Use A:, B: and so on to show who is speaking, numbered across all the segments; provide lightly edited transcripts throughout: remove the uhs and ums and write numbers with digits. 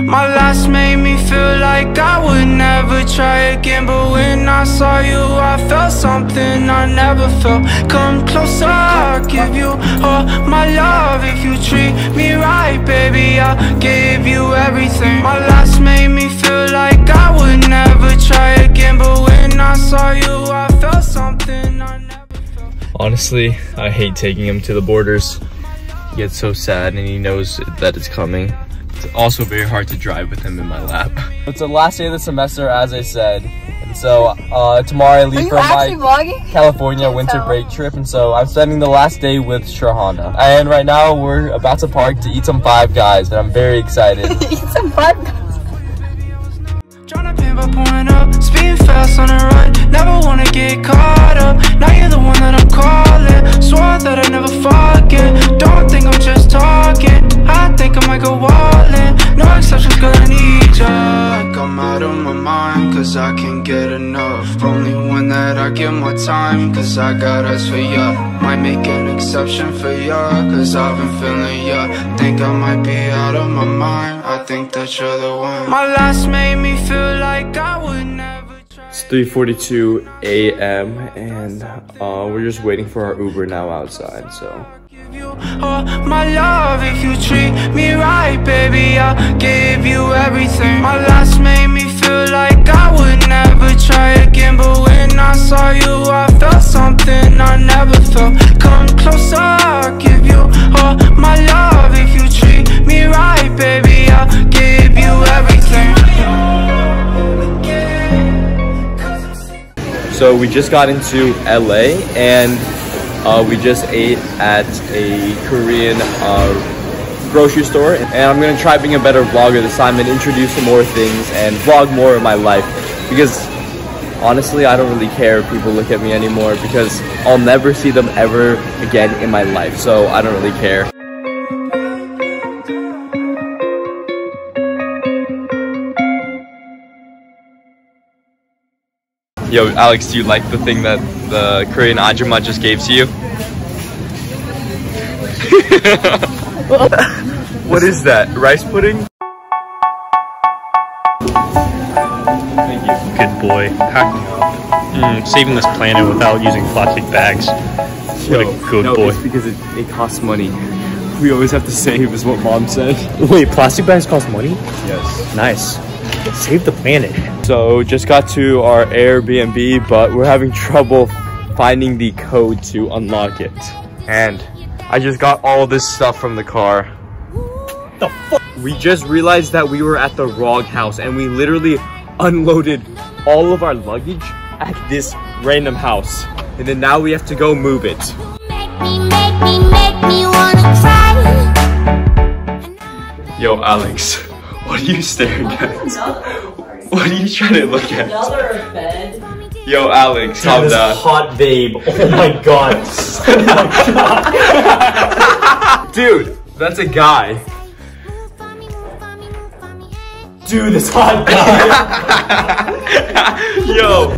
A: My last made me feel like I would never try again, but when I saw you I felt something I never felt. Come closer, I'll give you all my love. If you treat me right, baby, I'll give you everything. My last made me feel like I would never try again, but when I saw you I felt something I never felt.
B: Honestly, I hate taking him to the borders. He gets so sad and he knows that it's coming. It's also very hard to drive with him in my lap. It's the last day of the semester, as I said. And so tomorrow I leave for my California winter break trip. And so I'm spending the last day with Shahana. And right now we're about to park to eat some Five Guys. And I'm very excited.
C: Eat some Five Guys.
A: Trying to pin by pulling up, speeding fast on the run. Never wanna get caught up. Now you're the one that I'm calling. Swore that I never forget. Don't think I'm just talking. I think I might go all in. No exceptions, girl, I need ya. I'm out of my mind, cause I can't get enough. Only one that I give my time, cause I got eyes for ya. Might make an exception for ya, cause I've been feeling ya. Think I might be out of my mind, I think that you're the one. My last made me feel like I would never try.
B: It's 3:42 a.m. and we're just waiting for our Uber now outside, so.
A: Oh, my love, if you treat me right, baby, I'll give you everything. My last made me feel like I would never try again, but when I saw you I felt something I never felt. Come closer, I'll give you all my love. If you treat me right, baby, I'll give you everything.
B: So we just got into LA and we just ate at a Korean grocery store, and I'm gonna try being a better vlogger this time and introduce some more things and vlog more of my life, because honestly I don't really care if people look at me anymore, because I'll never see them ever again in my life, so I don't really care. Yo, Alex, do you like the thing that the Korean ajumma just gave to you? What is that? Rice pudding? Thank you.
D: Good boy. Packing up. Saving this planet without using plastic bags. What a good boy.
B: It's because it costs money. We always have to save, is what Mom said.
D: Wait, plastic bags cost money?
B: Yes.
D: Nice. Save the planet.
B: So just got to our Airbnb, but we're having trouble finding the code to unlock it. And I just got all this stuff from the car.
D: The fuck?
B: We just realized that we were at the wrong house, and we literally unloaded all of our luggage at this random house. And then now we have to go move it.
C: Make me wanna try.
B: Yo, Alex, what are you staring at? What are you trying to look at?
E: Another bed.
B: Yo, Alex, calm down.
D: Hot babe. Oh my god. Oh my god.
B: Dude, that's a guy.
D: Dude, this hot guy.
B: Yo.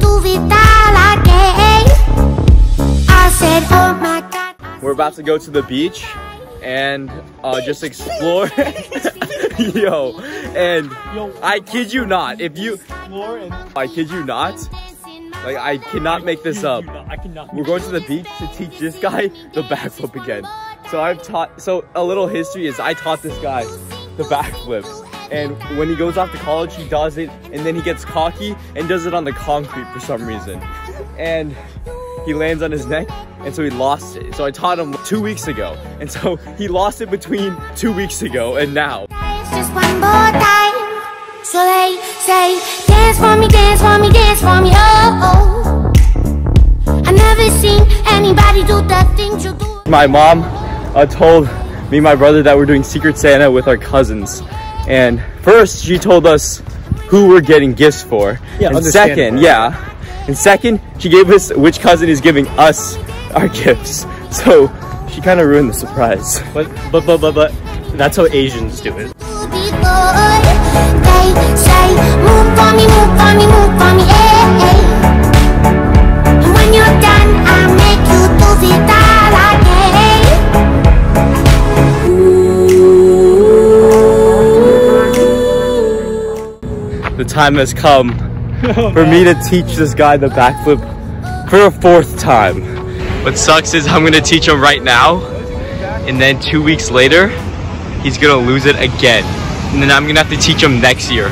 B: We're about to go to the beach and just explore. Yo, and I kid you not, if you I kid you not, like I cannot make this up. We're going to the beach to teach this guy the backflip again. So a little history is I taught this guy the backflips, and when he goes off to college he does it, and then he gets cocky and does it on the concrete for some reason, and he lands on his neck, and so he lost it. So I taught him 2 weeks ago, and so he lost it between 2 weeks ago and now.
C: Just one more time. So they say, dance for me, dance for me, dance for me, oh, oh. I never seen anybody do the things you do.
B: My mom told me and my brother that we're doing Secret Santa with our cousins. And first, she told us who we're getting gifts for.
D: Yeah,
B: and second, she gave us which cousin is giving us our gifts. So she kind of ruined the surprise.
D: But that's how Asians do it.
C: They say, move for me, move for me, move for me, eh, eh. And when you're done, I'll make you do it all again.
B: the time has come for me to teach this guy the backflip for a 4th time. What sucks is I'm gonna teach him right now, and then 2 weeks later, he's gonna lose it again. And then I'm gonna have to teach him next year.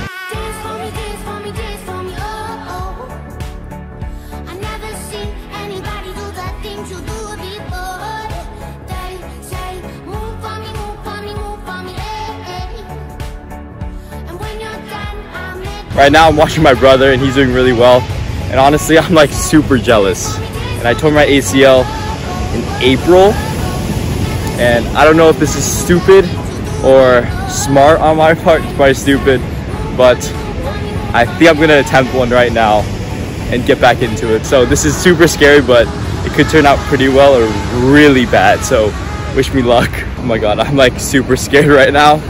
B: Right now I'm watching my brother and he's doing really well. And honestly, I'm like super jealous. And I tore my ACL in April. And I don't know if this is stupid or smart on my part. It's probably stupid. But I think I'm gonna attempt one right now and get back into it. So this is super scary, but it could turn out pretty well or really bad. So wish me luck. Oh my God, I'm like super scared right now.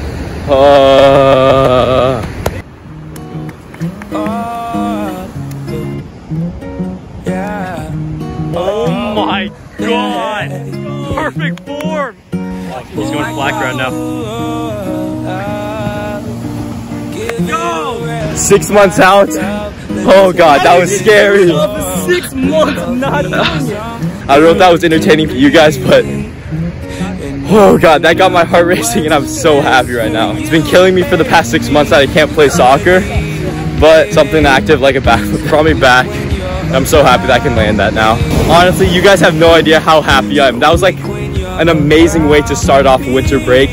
D: Oh my God! Perfect form! He's going flat ground now.
B: Go! 6 months out. Oh God, that was scary.
D: 6 months not doing it.
B: I don't know if that was entertaining for you guys, but oh God, that got my heart racing and I'm so happy right now. It's been killing me for the past 6 months that I can't play soccer, but something active like a backflip brought me back. And I'm so happy that I can land that now. Honestly, you guys have no idea how happy I am. That was like an amazing way to start off winter break.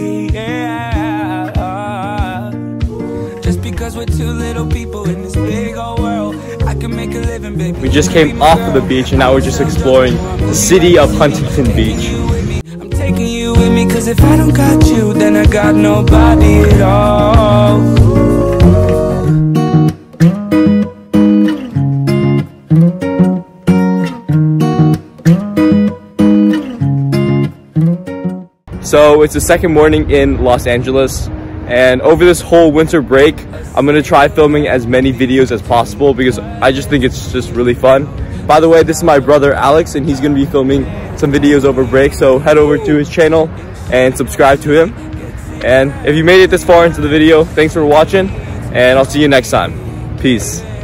A: Just because we're two little people in this big old world, I can make a living, baby.
B: We just came off of the beach and now we're just exploring the city of Huntington Beach.
A: I'm taking you with me, cause if I don't got you, then I got nobody at all.
B: So it's the second morning in Los Angeles, and over this whole winter break, I'm gonna try filming as many videos as possible because I just think it's just really fun. By the way, this is my brother Alex, and he's gonna be filming some videos over break, so head over to his channel and subscribe to him. And if you made it this far into the video, thanks for watching, and I'll see you next time. Peace.